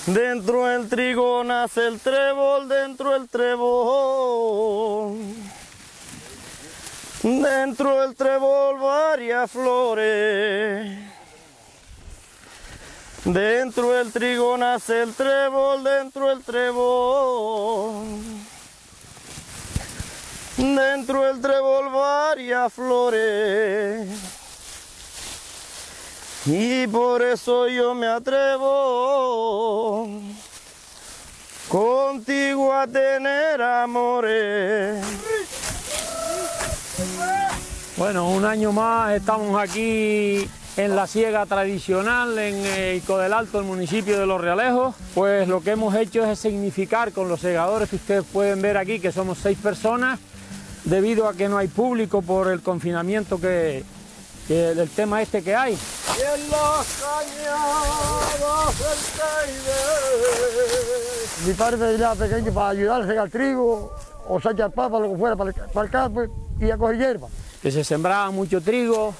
Dentro del trigo nace el trébol, dentro del trébol. Dentro del trébol varias flores. Dentro del trigo nace el trébol, dentro del trébol. Dentro del trébol varias flores. Y por eso yo me atrevo contigo a tener amores. Bueno, un año más estamos aquí en la siega tradicional en Ico del Alto, el municipio de Los Realejos. Pues lo que hemos hecho es significar con los segadores que ustedes pueden ver aquí, que somos 6 personas, debido a que no hay público por el confinamiento del tema este que hay. Y en las cañadas el Teide. Mi padre me venía pequeño para ayudar a segar trigo o sacar papa, lo que fuera, para el campo y a coger hierba. Que se sembraba mucho trigo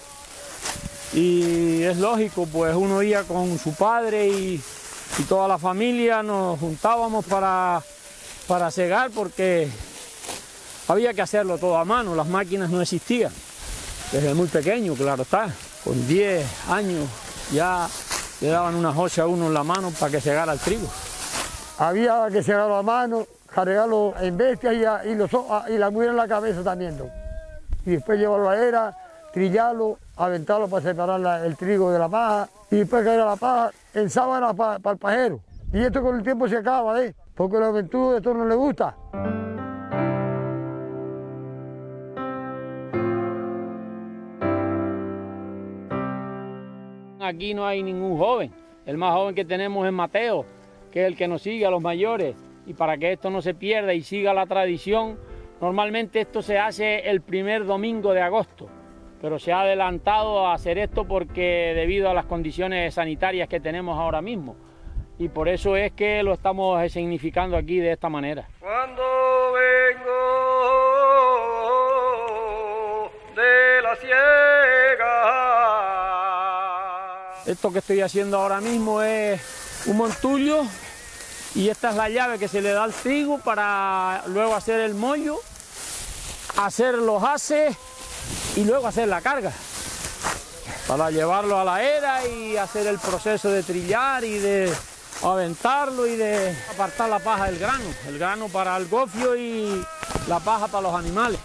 y es lógico, pues uno iba con su padre y toda la familia, nos juntábamos para segar porque había que hacerlo todo a mano, las máquinas no existían. Desde muy pequeño, claro está, con 10 años ya le daban una hocha a uno en la mano para que segara el trigo. Había que segarlo a mano, cargarlo en bestias y la mujer en la cabeza también, ¿no? Y después llevarlo a la era, trillarlo, aventarlo para separar el trigo de la paja y después caer a la paja en sábana para el pajero. Y esto con el tiempo se acaba, porque a la juventud esto no le gusta. Aquí no hay ningún joven, el más joven que tenemos es Mateo, que es el que nos sigue a los mayores, y para que esto no se pierda y siga la tradición, normalmente esto se hace el primer domingo de agosto, pero se ha adelantado a hacer esto porque debido a las condiciones sanitarias que tenemos ahora mismo, y por eso es que lo estamos significando aquí de esta manera. Cuando vengo de la siega. Esto que estoy haciendo ahora mismo es un montullo y esta es la llave que se le da al trigo para luego hacer el mollo, hacer los haces y luego hacer la carga, para llevarlo a la era y hacer el proceso de trillar y de aventarlo y de apartar la paja del grano, el grano para el gofio y la paja para los animales.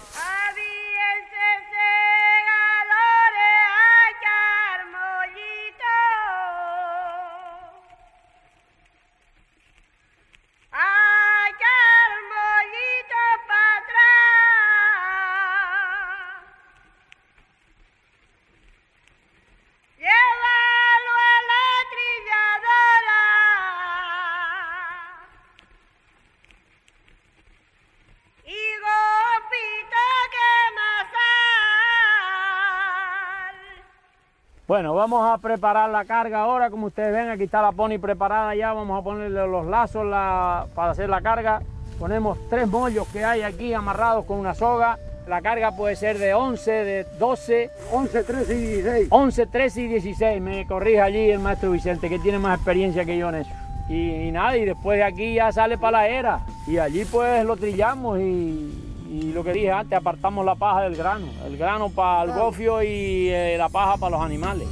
Bueno, vamos a preparar la carga ahora, como ustedes ven, aquí está la pony preparada ya, vamos a ponerle los lazos para hacer la carga. Ponemos 3 mollos que hay aquí amarrados con una soga. La carga puede ser de 11, de 12... 11, 13 y 16. 11, 13 y 16, me corrige allí el maestro Vicente, que tiene más experiencia que yo en eso. Y nada, y después de aquí ya sale para la era, y allí pues lo trillamos y lo que dije antes, apartamos la paja del grano, el grano para el gofio y la paja para los animales.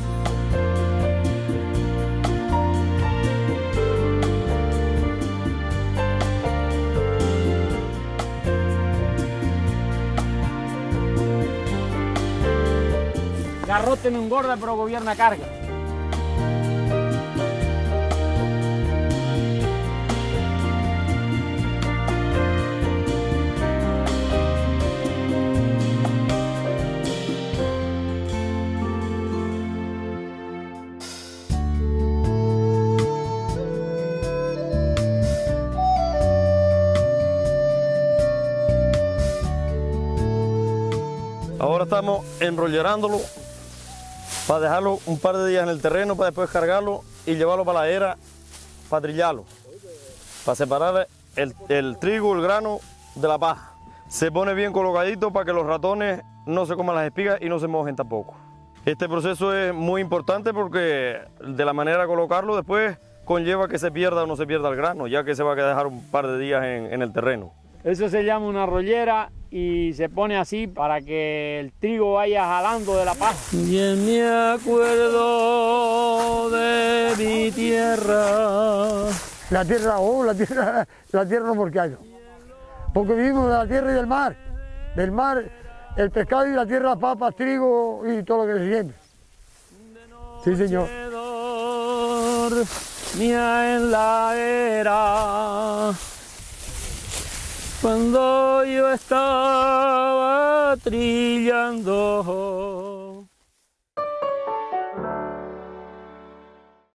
Garrote no engorda, pero gobierna carga. Ahora estamos enrollerándolo para dejarlo un par de días en el terreno, para después cargarlo y llevarlo para la era, para trillarlo, para separar el trigo, el grano de la paja. Se pone bien colocadito para que los ratones no se coman las espigas y no se mojen tampoco. Este proceso es muy importante porque de la manera de colocarlo después, conlleva que se pierda o no se pierda el grano, ya que se va a dejar un par de días en el terreno. Eso se llama una rollera y se pone así para que el trigo vaya jalando de la paja. Bien me acuerdo de mi tierra. La tierra, la tierra no porque hay. Porque vivimos de la tierra y del mar. Del mar, el pescado y la tierra, papas, trigo y todo lo que se siembra. Sí, señor. Mía en la era, cuando yo estaba trillando.